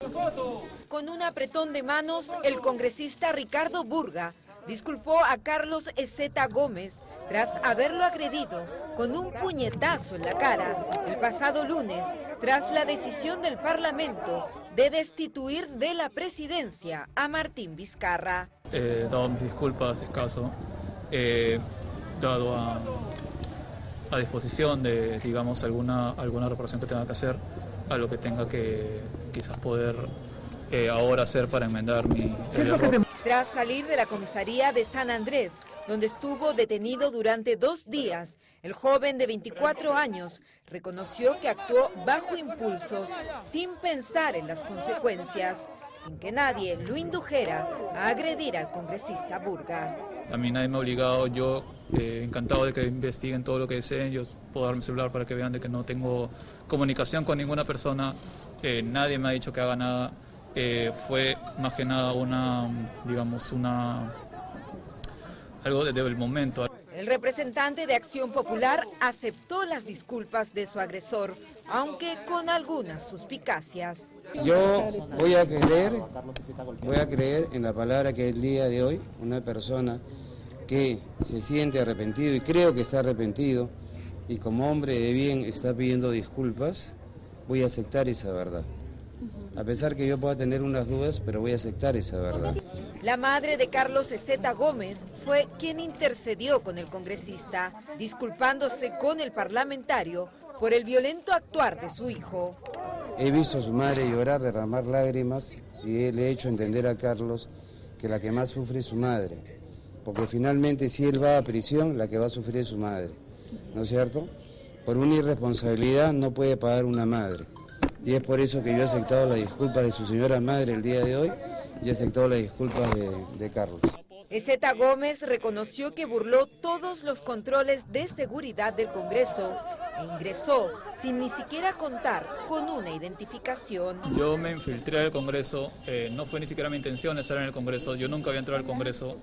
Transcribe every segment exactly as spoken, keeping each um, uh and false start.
Con un apretón de manos, el congresista Ricardo Burga disculpó a Carlos Ezeta Gómez tras haberlo agredido con un puñetazo en la cara el pasado lunes, tras la decisión del Parlamento de destituir de la presidencia a Martín Vizcarra. He eh, dado mis disculpas, escaso, he dado a, a disposición de, digamos, alguna, alguna reparación que tenga que hacer, a lo que tenga que quizás poder eh, ahora hacer para enmendar mi error. Tras salir de la comisaría de San Andrés, donde estuvo detenido durante dos días, el joven de veinticuatro años reconoció que actuó bajo impulsos, sin pensar en las consecuencias, sin que nadie lo indujera a agredir al congresista Burga. A mí nadie me ha obligado, yo eh, encantado de que investiguen todo lo que deseen, yo puedo dar mi celular para que vean de que no tengo comunicación con ninguna persona, eh, nadie me ha dicho que haga nada. Eh, fue más que nada una, digamos, una algo desde el momento. El representante de Acción Popular aceptó las disculpas de su agresor, aunque con algunas suspicacias. Yo voy a creer, voy a creer en la palabra que el día de hoy una persona que se siente arrepentido y creo que está arrepentido y como hombre de bien está pidiendo disculpas, voy a aceptar esa verdad. A pesar que yo pueda tener unas dudas, pero voy a aceptar esa verdad. La madre de Carlos Ezeta Gómez fue quien intercedió con el congresista, disculpándose con el parlamentario por el violento actuar de su hijo. He visto a su madre llorar, derramar lágrimas y le he hecho entender a Carlos que la que más sufre es su madre. Porque finalmente si él va a prisión, la que va a sufrir es su madre, ¿no es cierto? Por una irresponsabilidad no puede pagar una madre. Y es por eso que yo he aceptado las disculpas de su señora madre el día de hoy y he aceptado las disculpas de, de Carlos. Ezeta Gómez reconoció que burló todos los controles de seguridad del Congreso e ingresó sin ni siquiera contar con una identificación. Yo me infiltré al Congreso, eh, no fue ni siquiera mi intención estar en el Congreso, yo nunca había entrado al Congreso.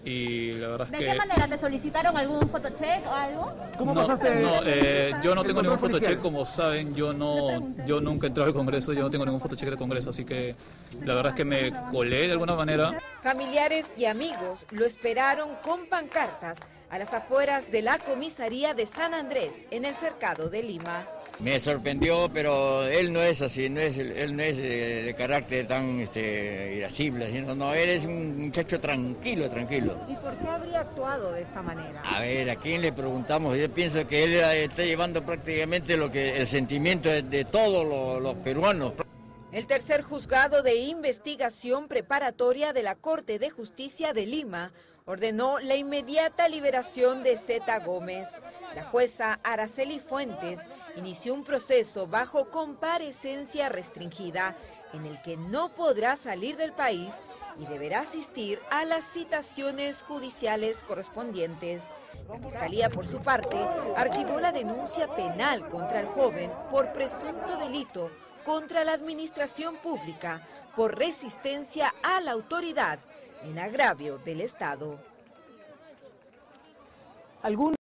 Y la verdad es que... ¿De qué manera? ¿Te solicitaron algún photocheck o algo? ¿Cómo no, pasaste? No, eh, yo no tengo ningún photocheck, como saben, yo no, yo nunca he entrado al Congreso, yo no tengo ningún photocheck del Congreso, así que la verdad es que me colé de alguna manera. Familiares y amigos lo esperaron con pancartas a las afueras de la comisaría de San Andrés, en el cercado de Lima. Me sorprendió, pero él no es así, no es, él no es de, de carácter tan este, irascible, sino, no, él es un muchacho tranquilo, tranquilo. ¿Y por qué habría actuado de esta manera? A ver, ¿a quién le preguntamos? Yo pienso que él está llevando prácticamente lo que el sentimiento de, de todos los, los peruanos. El tercer juzgado de investigación preparatoria de la Corte de Justicia de Lima ordenó la inmediata liberación de Ezeta Gómez. La jueza Araceli Fuentes inició un proceso bajo comparecencia restringida en el que no podrá salir del país y deberá asistir a las citaciones judiciales correspondientes. La Fiscalía, por su parte, archivó la denuncia penal contra el joven por presunto delito contra la administración pública por resistencia a la autoridad en agravio del Estado. ¿Algún